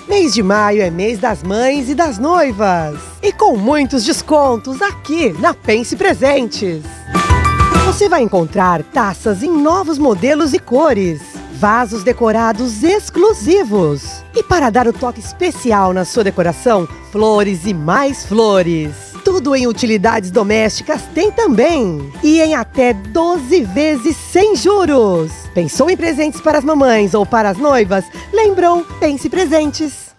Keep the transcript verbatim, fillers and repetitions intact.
Mês de maio é mês das mães e das noivas. E com muitos descontos aqui na Pense Presentes. Você vai encontrar taças em novos modelos e cores, vasos decorados exclusivos. E para dar o toque especial na sua decoração, flores e mais flores. Tudo em utilidades domésticas tem também. E em até doze vezes sem juros. Pensou em presentes para as mamães ou para as noivas? Lembrou? Pense Presentes.